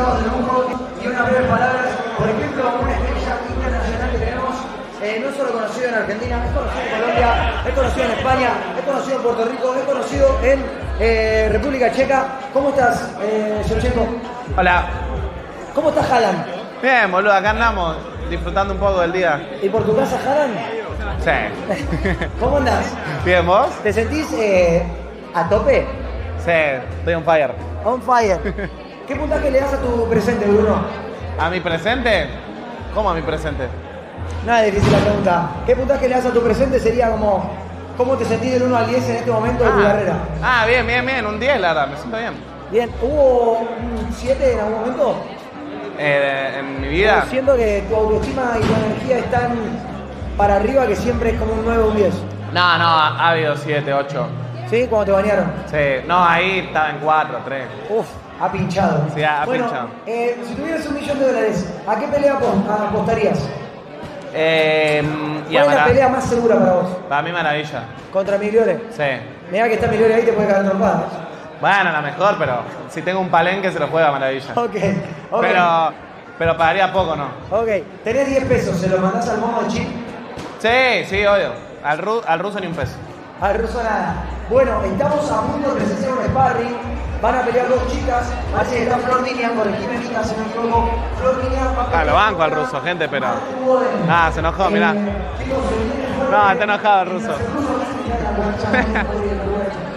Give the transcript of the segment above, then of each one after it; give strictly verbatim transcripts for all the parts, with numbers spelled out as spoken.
invitados de lujo y unas breves palabras. Por ejemplo, una estrella internacional que tenemos, eh, no solo conocido en Argentina, es conocido en Colombia, es conocido en España, es conocido en Puerto Rico, es conocido en eh, República Checa. ¿Cómo estás, eh, Shevchenko? Hola. ¿Cómo estás, Haaland? Bien, boludo, acá andamos disfrutando un poco del día. ¿Y por tu casa, Haaland? Sí. ¿Cómo andás? Bien, ¿vos? ¿Te sentís eh, a tope? Sí, estoy on fire. On fire. ¿Qué puntaje le das a tu presente, Bruno? ¿A mi presente? ¿Cómo a mi presente? No es difícil la pregunta. ¿Qué puntaje le das a tu presente? Sería como, ¿cómo te sentís del uno al diez en este momento de ah. tu carrera? Ah, bien, bien, bien. Un diez, la verdad, me siento bien. Bien. ¿Hubo un siete en algún momento? Eh, en mi vida. Yo siento que tu autoestima y tu energía están para arriba, que siempre es como un nueve o un diez. No, no, ha habido siete, ocho. ¿Sí? ¿Cuando te bañaron? Sí, no, ahí estaba en cuatro, tres. Uf, ha pinchado. Sí, ha bueno, pinchado. Eh, si tuvieras un millón de dólares, ¿a qué pelea apostarías? Eh, y ¿Cuál es la Mara- pelea más segura para vos? Para mí, Maravilla. ¿Contra Migliore? Sí. Mirá que está Migliore ahí, te puede caer trompada. Bueno, la mejor, pero si tengo un palenque se lo juega Maravilla. Ok, ok. Pero, pero pagaría poco, ¿no? Ok, tenés diez pesos, ¿se lo mandás al mono de chip? Sí, sí, obvio. Al, ru al ruso ni un peso. Al ruso nada. Bueno, estamos a punto de presenciar un sparring. Van a pelear dos chicas. Parece que está Flor Minian, corregime Mica, se me equivoco. Flor Minian va a Ah, lo banco al ruso, gente, pero... Ah, se enojó, mirá. No, está enojado el ruso.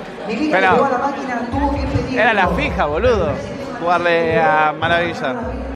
Pero... Era la fija, boludo. Jugarle a Maravilla.